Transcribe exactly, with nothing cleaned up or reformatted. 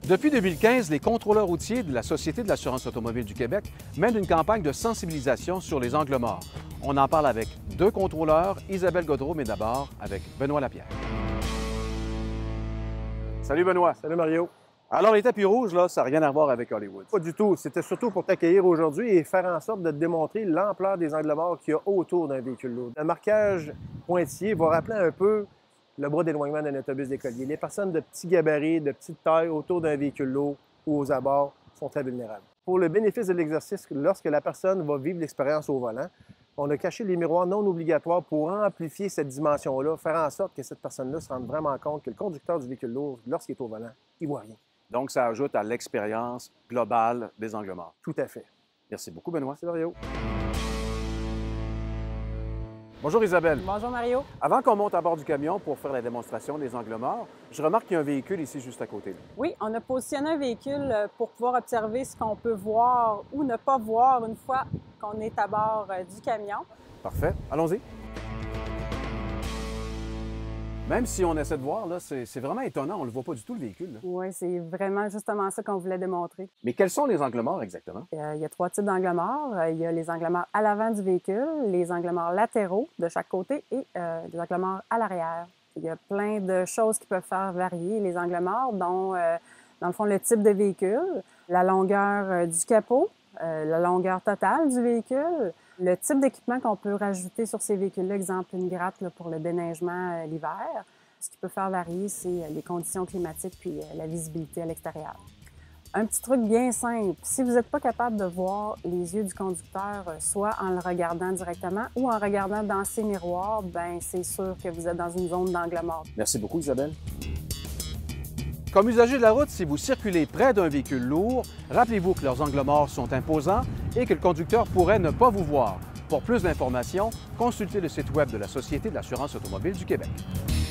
Depuis deux mille quinze, les contrôleurs routiers de la Société de l'assurance automobile du Québec mènent une campagne de sensibilisation sur les angles morts. On en parle avec deux contrôleurs, Isabelle Godreau, mais d'abord avec Benoît Lapierre. Salut Benoît. Salut Mario. Alors les tapis rouges, là, ça n'a rien à voir avec Hollywood. Pas du tout. C'était surtout pour t'accueillir aujourd'hui et faire en sorte de te démontrer l'ampleur des angles morts qu'il y a autour d'un véhicule lourd. Un marquage pointillé va rappeler un peu le bras d'éloignement d'un autobus d'écolier. Les personnes de petits gabarits, de petite taille autour d'un véhicule lourd ou aux abords sont très vulnérables. Pour le bénéfice de l'exercice, lorsque la personne va vivre l'expérience au volant, on a caché les miroirs non obligatoires pour amplifier cette dimension-là, faire en sorte que cette personne-là se rende vraiment compte que le conducteur du véhicule lourd, lorsqu'il est au volant, il ne voit rien. Donc, ça ajoute à l'expérience globale des angles morts. Tout à fait. Merci beaucoup, Benoît. C'est Mario. Bonjour Isabelle. Bonjour Mario. Avant qu'on monte à bord du camion pour faire la démonstration des angles morts, je remarque qu'il y a un véhicule ici juste à côté. Oui, on a positionné un véhicule pour pouvoir observer ce qu'on peut voir ou ne pas voir une fois qu'on est à bord du camion. Parfait. Allons-y. Même si on essaie de voir, là, c'est vraiment étonnant. On ne le voit pas du tout, le véhicule. Là. Oui, c'est vraiment justement ça qu'on voulait démontrer. Mais quels sont les angles morts exactement? Euh, il y a trois types d'angles morts. Il y a les angles morts à l'avant du véhicule, les angles morts latéraux de chaque côté et euh, les angles morts à l'arrière. Il y a plein de choses qui peuvent faire varier les angles morts, dont, euh, dans le fond, le type de véhicule, la longueur euh, du capot, euh, la longueur totale du véhicule, le type d'équipement qu'on peut rajouter sur ces véhicules-là, exemple une gratte là, pour le déneigement euh, l'hiver. Ce qui peut faire varier, c'est euh, les conditions climatiques puis euh, la visibilité à l'extérieur. Un petit truc bien simple, si vous n'êtes pas capable de voir les yeux du conducteur, euh, soit en le regardant directement ou en regardant dans ses miroirs, ben c'est sûr que vous êtes dans une zone d'angle mort. Merci beaucoup, Isabelle. Comme usager de la route, si vous circulez près d'un véhicule lourd, rappelez-vous que leurs angles morts sont imposants et que le conducteur pourrait ne pas vous voir. Pour plus d'informations, consultez le site web de la Société de l'assurance automobile du Québec.